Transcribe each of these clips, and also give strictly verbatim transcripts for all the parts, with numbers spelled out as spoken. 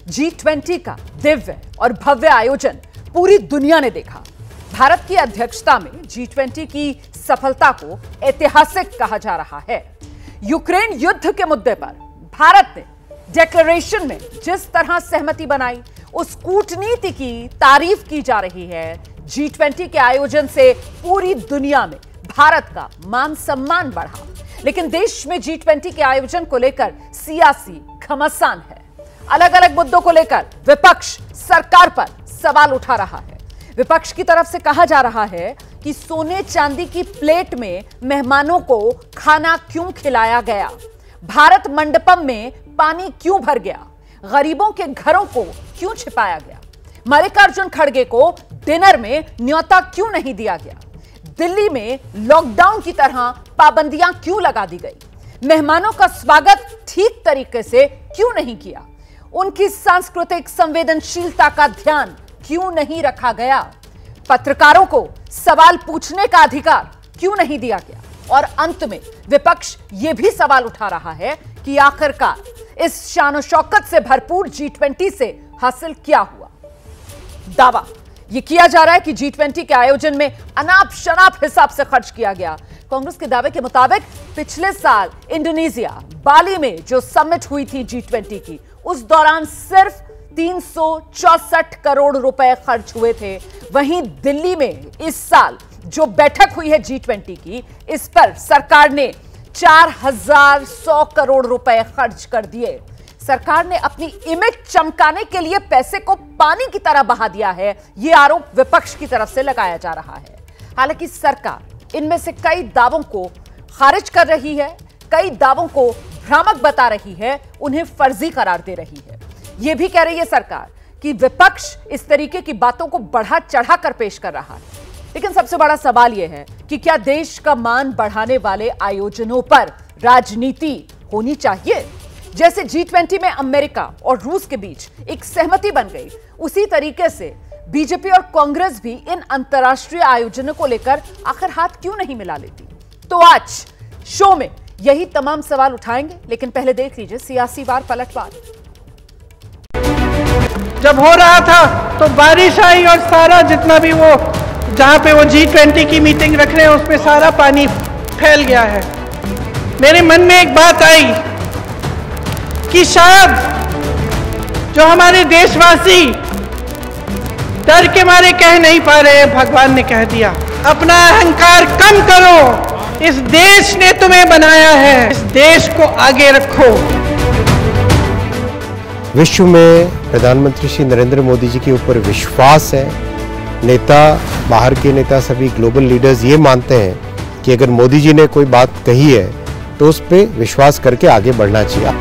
G twenty का दिव्य और भव्य आयोजन पूरी दुनिया ने देखा। भारत की अध्यक्षता में जी ट्वेंटी की सफलता को ऐतिहासिक कहा जा रहा है। यूक्रेन युद्ध के मुद्दे पर भारत ने डिक्लेरेशन में जिस तरह सहमति बनाई, उस कूटनीति की तारीफ की जा रही है। जी ट्वेंटी के आयोजन से पूरी दुनिया में भारत का मान सम्मान बढ़ा, लेकिन देश में जी ट्वेंटी के आयोजन को लेकर सियासी घमासान है। अलग अलग मुद्दों को लेकर विपक्ष सरकार पर सवाल उठा रहा है। विपक्ष की तरफ से कहा जा रहा है कि सोने चांदी की प्लेट में मेहमानों को खाना क्यों खिलाया गया, भारत मंडपम में पानी क्यों भर गया, गरीबों के घरों को क्यों छिपाया गया, मल्लिकार्जुन खड़गे को डिनर में न्योता क्यों नहीं दिया गया, दिल्ली में लॉकडाउन की तरह पाबंदियां क्यों लगा दी गई, मेहमानों का स्वागत ठीक तरीके से क्यों नहीं किया, उनकी सांस्कृतिक संवेदनशीलता का ध्यान क्यों नहीं रखा गया, पत्रकारों को सवाल पूछने का अधिकार क्यों नहीं दिया गया, और अंत में विपक्ष यह भी सवाल उठा रहा है कि आखिरकार इस शान और शौकत से भरपूर जी ट्वेंटी से हासिल क्या हुआ। दावा यह किया जा रहा है कि जी ट्वेंटी के आयोजन में अनाप शनाप हिसाब से खर्च किया गया। कांग्रेस के दावे के मुताबिक पिछले साल इंडोनेशिया बाली में जो समिट हुई थी जी ट्वेंटी की, उस दौरान सिर्फ तीन सौ चौसठ करोड़ रुपए खर्च हुए थे। वहीं दिल्ली में इस साल जो बैठक हुई है जी ट्वेंटी की, इस पर सरकार ने चार हजार सौ करोड़ रुपए खर्च कर दिए। सरकार ने अपनी इमेज चमकाने के लिए पैसे को पानी की तरह बहा दिया है, यह आरोप विपक्ष की तरफ से लगाया जा रहा है। हालांकि सरकार इनमें से कई दावों को खारिज कर रही है, कई दावों को भ्रामक बता रही है, उन्हें फर्जी करार दे रही है। यह भी कह रही है सरकार कि विपक्ष इस तरीके की बातों को बढ़ा चढ़ा कर पेश कर रहा है। लेकिन सबसे बड़ा सवाल यह है कि क्या देश का मान बढ़ाने वाले आयोजनों पर राजनीति होनी चाहिए? जैसे जी ट्वेंटी में अमेरिका और रूस के बीच एक सहमति बन गई, उसी तरीके से बीजेपी और कांग्रेस भी इन अंतर्राष्ट्रीय आयोजनों को लेकर आखिर हाथ क्यों नहीं मिला लेती? तो आज शो में यही तमाम सवाल उठाएंगे, लेकिन पहले देख लीजिए सियासी वार पलटवार। जब हो रहा था तो बारिश आई और सारा जितना भी वो जहां पे वो जी ट्वेंटी की मीटिंग रख रहे हैं उस पे सारा पानी फैल गया है। मेरे मन में एक बात आई कि शायद जो हमारे देशवासी डर के मारे कह नहीं पा रहे हैं, भगवान ने कह दिया, अपना अहंकार कम करो, इस देश ने तुम्हें बनाया है, इस देश को आगे रखो। विश्व में प्रधानमंत्री श्री नरेंद्र मोदी जी के ऊपर विश्वास है। नेता, बाहर के नेता, सभी ग्लोबल लीडर्स ये मानते हैं कि अगर मोदी जी ने कोई बात कही है तो उस पर विश्वास करके आगे बढ़ना चाहिए।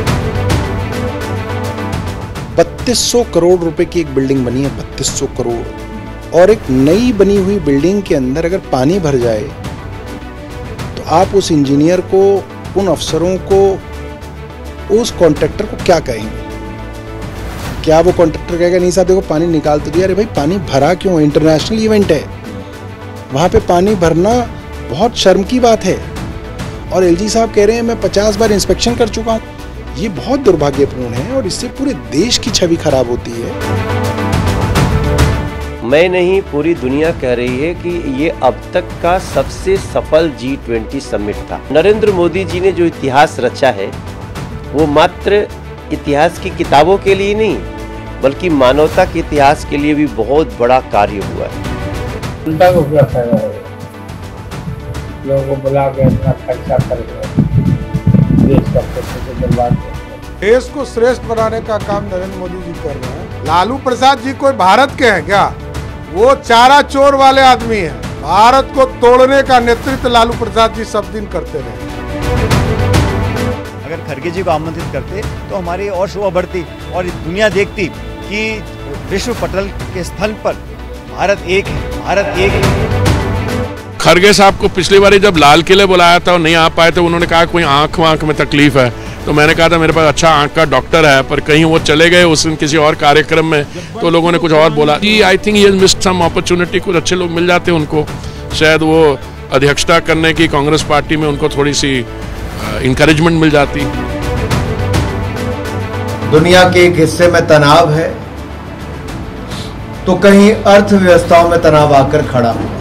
बत्तीस सौ करोड़ रुपए की एक बिल्डिंग बनी है, बत्तीस सौ करोड़, और एक नई बनी हुई बिल्डिंग के अंदर अगर पानी भर जाए तो आप उस इंजीनियर को, उन अफसरों को, उस कॉन्ट्रैक्टर को क्या कहेंगे? क्या वो कॉन्ट्रैक्टर कहेगा नहीं साहब देखो पानी निकाल तो दिया? अरे भाई पानी भरा क्यों? इंटरनेशनल इवेंट है, वहां पे पानी भरना बहुत शर्म की बात है। और एलजी साहब कह रहे हैं मैं पचास बार इंस्पेक्शन कर चुका हूं। ये बहुत दुर्भाग्यपूर्ण है और इससे पूरे देश की छवि खराब होती है। मैं नहीं, पूरी दुनिया कह रही है कि ये अब तक का सबसे सफल जी ट्वेंटी समिट था। नरेंद्र मोदी जी ने जो इतिहास रचा है वो मात्र इतिहास की किताबों के लिए नहीं, बल्कि मानवता के इतिहास के लिए भी बहुत बड़ा कार्य हुआ है। जनता को क्या फायदा होगा? लोगों को बुला के इतना खर्चा करके देश का पैसे बर्बाद कर, देश को श्रेष्ठ बनाने का काम नरेंद्र मोदी जी कर रहे हैं। लालू प्रसाद जी कोई भारत के हैं क्या? वो चारा चोर वाले आदमी हैं। भारत को तोड़ने का नेतृत्व लालू प्रसाद जी सब दिन करते रहे। अगर खड़गे जी को आमंत्रित करते तो हमारी और शोभा बढ़ती और दुनिया देखती कि विश्व पटल के स्थल पर भारत एक है, भारत एक है। खड़गे साहब को पिछली बार जब लाल किले बुलाया था और नहीं आ पाए थे, उन्होंने कहा कोई आंख वाँख में तकलीफ है, तो मैंने कहा था मेरे पास अच्छा आंख का डॉक्टर है, पर कहीं वो चले गए उस दिन किसी और कार्यक्रम में, तो लोगों ने कुछ और बोला। जी I think he missed some opportunity, कुछ अच्छे लोग मिल जाते उनको, शायद वो अध्यक्षता करने की कांग्रेस पार्टी में उनको थोड़ी सी इंकरेजमेंट मिल जाती। दुनिया के एक हिस्से में तनाव है तो कहीं अर्थव्यवस्थाओं में तनाव आकर खड़ा हुआ।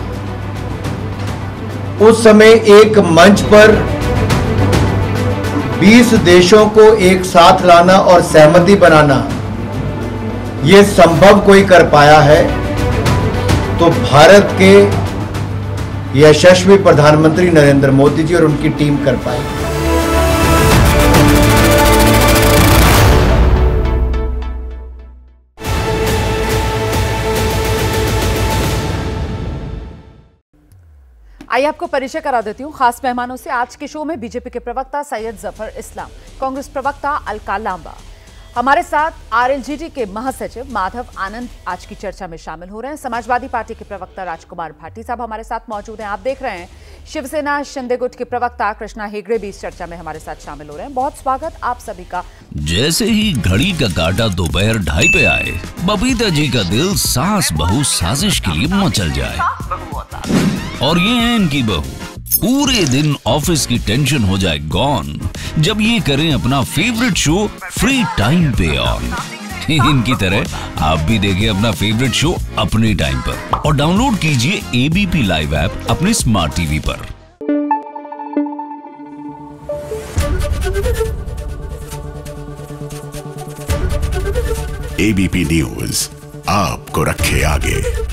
उस समय एक मंच पर बीस देशों को एक साथ लाना और सहमति बनाना, यह संभव कोई कर पाया है तो भारत के यशस्वी प्रधानमंत्री नरेंद्र मोदी जी और उनकी टीम कर पाई। आइए आपको परिचय करा देती हूँ खास मेहमानों से। आज के शो में बीजेपी के प्रवक्ता सैयद जफर इस्लाम, कांग्रेस प्रवक्ता अलका लांबा, हमारे साथ आरएलजेडी के महासचिव माधव आनंद आज की चर्चा में शामिल हो रहे हैं। समाजवादी पार्टी के प्रवक्ता राजकुमार भाटी साहब हमारे साथ मौजूद हैं। आप देख रहे हैं शिवसेना शिंदे गुट के प्रवक्ता कृष्णा हेगड़े भी इस चर्चा में हमारे साथ शामिल हो रहे हैं। बहुत स्वागत आप सभी का। जैसे ही घड़ी का काटा दोपहर ढाई पे आए, बबीता जी का दिल सास बहू साजिश के लिए मचल जाए। और ये है इनकी बहू, पूरे दिन ऑफिस की टेंशन हो जाए गॉन जब ये करें अपना फेवरेट शो फ्री टाइम पे ऑन। इनकी तरह आप भी देखें अपना फेवरेट शो अपने टाइम पर और डाउनलोड कीजिए एबीपी लाइव ऐप अपने स्मार्ट टीवी पर। एबीपी न्यूज आपको रखे आगे।